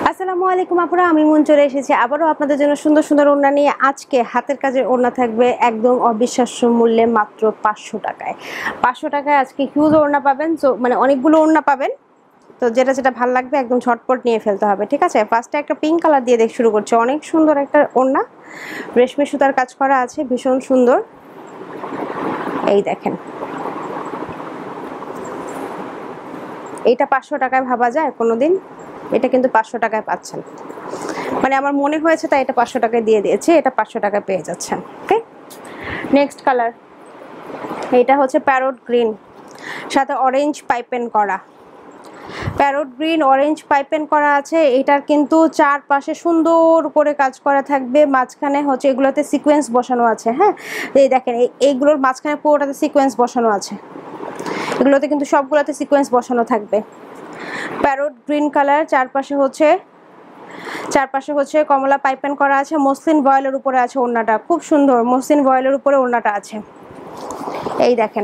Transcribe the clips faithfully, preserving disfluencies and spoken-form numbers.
আসসালামু আলাইকুম আপুরা, আমি মন চলে এসেছি আবারও আপনাদের জন্য সুন্দর সুন্দর ওড়না নিয়ে। আজকে হাতের কাজের ওড়না থাকবে একদম অবিশ্বাস্য মূল্যে, মাত্র পাঁচশো টাকায়। পাঁচশো টাকায় আজকে হিউজ ওড়না পাবেন, তো মানে অনেকগুলো ওড়না পাবেন। তো যেটা যেটা ভালো লাগবে একদম ঝটপট নিয়ে ফেলতে হবে, ঠিক আছে? ফার্স্টে একটা পিঙ্ক কালার দিয়ে দেখ শুরু করছে। অনেক সুন্দর একটা ওড়না, রেশমি সুতার কাজ করা আছে, ভীষণ সুন্দর। এই দেখেন, এইটা পাঁচশো টাকায় ভাবা যায় কোনোদিন? এটা কিন্তু পাঁচশো টাকায় পাচ্ছেন, মানে আমার মনে হয়েছে তাই এটা পাঁচশো টাকায় দিয়ে দিয়েছে। এটা পাঁচশো টাকায় পেয়ে যাচ্ছেন। ওকে, নেক্সট কালার, এটা হচ্ছে প্যারট গ্রিন, সাথে অরেঞ্জ পাইপেন করা। প্যারট গ্রিন অরেঞ্জ পাইপেন করা আছে। এটার কিন্তু চারপাশে সুন্দর করে কাজ করা থাকবে, মাঝখানে হচ্ছে এগুলোতে সিকোয়েন্স বসানো আছে। হ্যাঁ, এই দেখেন, এইগুলোর মাঝখানে পুরোটাতে সিকোয়েন্স বসানো আছে। এগুলোতে কিন্তু সবগুলোতে সিকোয়েন্স বসানো থাকবে। প্যারট গ্রিন কালার, চারপাশে হচ্ছে চারপাশে হচ্ছে কমলা পাইপেন করা আছে। মসলিন ভয়েলের উপরে আছে ওড়নাটা, খুব সুন্দর মসলিন ভয়েলের উপরে ওড়নাটা আছে। এই দেখেন,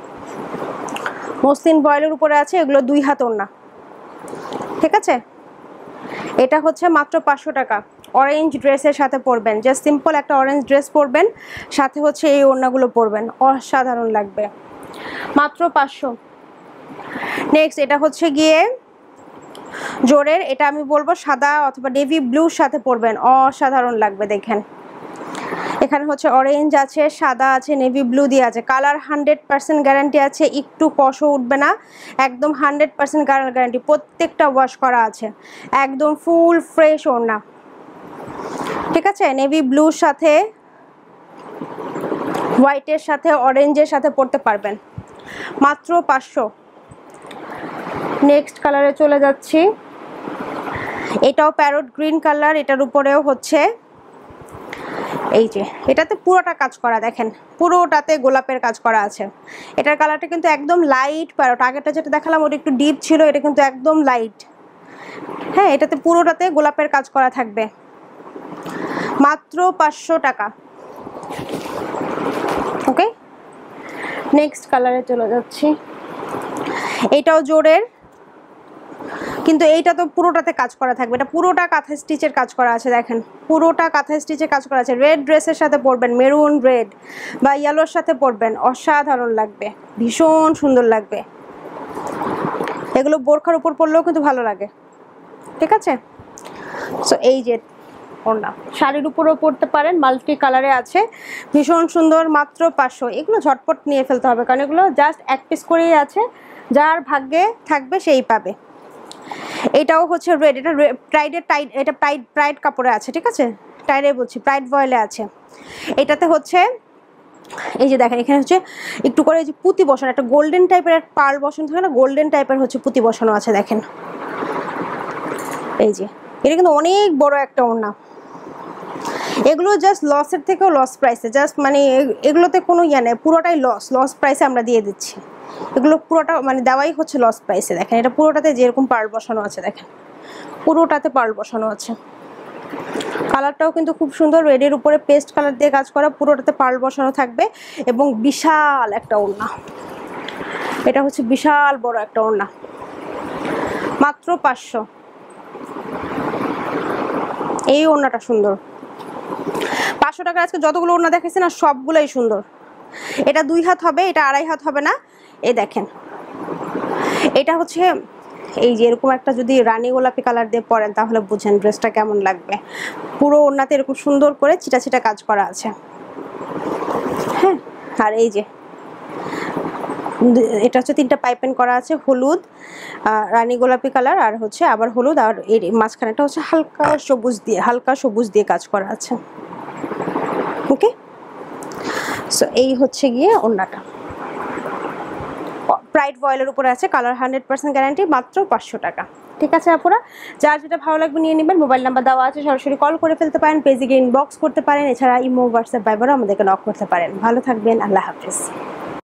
মসলিন ভয়েলের উপরে আছে। এগুলো দুই হাত ওড়না, ঠিক আছে? এটা হচ্ছে মাত্র পাঁচশো টাকা। অরেঞ্জ ড্রেসের সাথে পরবেন, জাস্ট সিম্পল একটা অরেঞ্জ ড্রেস পরবেন, সাথে হচ্ছে এই ওড়নাগুলো পরবেন, অসাধারণ লাগবে। মাত্র পাঁচশো। নেক্সট, এটা হচ্ছে গিয়ে জোরের, এটা আমি বলবো সাদা অথবা নেভি ব্লুর সাথে পরবেন, অসাধারণ লাগবে। দেখেন, এখানে হচ্ছে অরেঞ্জ আছে, সাদা আছে, নেভি ব্লু দিয়ে আছে। কালার হান্ড্রেড পার্সেন্ট গ্যারান্টি আছে, একটু কষও উঠবে না, একদম হান্ড্রেড পার্সেন্ট গ্যারান্টি। প্রত্যেকটা ওয়াশ করা আছে, একদম ফুল ফ্রেশ ওড়না, ঠিক আছে? নেভি ব্লুর সাথে, হোয়াইটের সাথে, অরেঞ্জের সাথে পরতে পারবেন, মাত্র পাঁচশো। নেক্সট কালারে চলে যাচ্ছি, এটাও প্যারট গ্রিন কালার। এটার উপরেও হচ্ছে এই যে, এটাতে পুরোটা কাজ করা, দেখেন পুরোটাতে গোলাপের কাজ করা আছে। এটার কালারটা কিন্তু একদম লাইট প্যারট। আগেরটা যেটা দেখালাম ওটা একটু ডিপ ছিল, এটা কিন্তু একদম লাইট। হ্যাঁ, এটাতে পুরোটাতে গোলাপের কাজ করা থাকবে, মাত্র পাঁচশো টাকা। ওকে, নেক্সট কালারে চলে যাচ্ছি, এটাও জোরের, কিন্তু এইটা তো পুরোটাতে কাজ করা থাকবে। এটা পুরোটা কাঁথা স্টিচের কাজ করা আছে। দেখেন, পুরোটা কাঁথা স্টিচের কাজ করা আছে। রেড ড্রেসের সাথে পরবেন, মেরুন রেড বা ইয়েলোর সাথে পরবেন, অসাধারণ লাগবে, ভীষণ সুন্দর লাগবে। এগুলো বোরখার উপর পরলেও কিন্তু ভালো লাগে, ঠিক আছে? সো এই যে ওড়না, শাড়ির উপরেও পরতে পারেন, মাল্টি কালারে আছে, ভীষণ সুন্দর, মাত্র পাঁচশো। এগুলো ঝটপট নিয়ে ফেলতে হবে, কারণ এগুলো জাস্ট এক পিস করেই আছে, যার ভাগ্যে থাকবে সেই পাবে। এটাও হচ্ছে রেড, এটা প্রাইডের টাইড, এটা প্রাইড প্রাইড কাপড়ে আছে, ঠিক আছে? টাইডে বলছি, প্রাইড ভয়েলে আছে। এটাতে হচ্ছে এই যে দেখেন, এখানে হচ্ছে একটু করে এই যে পুঁতি বসানো, একটা গোল্ডেন টাইপের পার্ল বসানো থাকে না, গোল্ডেন টাইপের হচ্ছে পুঁতি বসানো আছে। দেখেন, এই যে, এটা কিন্তু অনেক বড় একটা ওড়না। এগুলো জাস্ট লসের থেকেও লস প্রাইসে, জাস্ট মানে এগুলোতে কোনো ইয়ে নেই, পুরোটাই লস লস প্রাইসে আমরা দিয়ে দিচ্ছি। এগুলো পুরোটা মানে দেওয়াই হচ্ছে লস প্রাইসে। দেখেন, এটা পুরোটাতে যেরকম পার্ল বসানো আছে, দেখেন পুরোটাতে পার্ল বসানো আছে। কালারটাও কিন্তু খুব সুন্দর, রেডের উপরে পেস্ট কালার দিয়ে কাজ করা, পুরোটাতে পার্ল বসানো থাকবে, এবং বিশাল একটা ওড়না। এটা হচ্ছে বিশাল বড় একটা ওড়না, মাত্র পাঁচশো। এই ওড়নাটা সুন্দর, পাঁচশো টাকার আজকে যতগুলো ওড়না দেখেছি না সবগুলোই সুন্দর। এটা দুই হাত হবে, এটা আড়াই হাত হবে না। এই দেখেন, এটা হচ্ছে এই যে এরকম একটা যদি রানী গোলাপি কালার দিয়ে পরেন তাহলে বুঝেন ড্রেসটা কেমন লাগবে। পুরো ওড়নাতে এরকম সুন্দর করে চিটা চিটা কাজ করা আছে। হ্যাঁ, আর এই যে এটা হচ্ছে তিনটা পাইপেন করা আছে, হলুদ, রানী গোলাপি কালার, আর হচ্ছে আবার হলুদ, আর এর মাঝখানেটা হচ্ছে হালকা সবুজ দিয়ে, হালকা সবুজ দিয়ে কাজ করা আছে। ওকে, সো এই হচ্ছে গিয়ে ওড়নাটা, প্রাইড ভয়েলের উপরে আছে, কালার হান্ড্রেড পার্সেন্ট গ্যারান্টি, মাত্র পাঁচশো টাকা। ঠিক আছে আপুরা, যার যেটা ভালো লাগবে নিয়ে নেবেন। মোবাইল নাম্বার দেওয়া আছে, সরাসরি কল করে ফেলতে পারেন, পেজে গিয়ে ইনবক্স করতে পারেন, এছাড়া ইমো, হোয়াটসঅ্যাপ, ভাইবারও আমাদেরকে নক করতে পারেন। ভালো থাকবেন, আল্লাহ হাফিজ।